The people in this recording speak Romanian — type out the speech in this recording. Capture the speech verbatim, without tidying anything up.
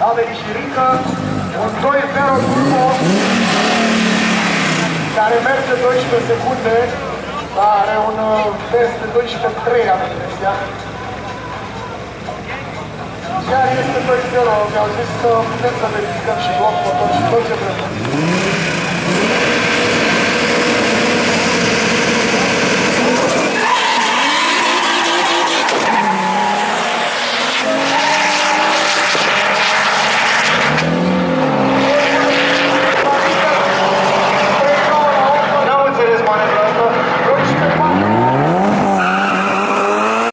a venit și Rică, un doi zero turbo, care merge doisprezece secunde, are un test de doisprezece trei, am impresia. Chiar este doi zero, mi-au zis să putem să verificăm și bloc motor și tot ce trebuie.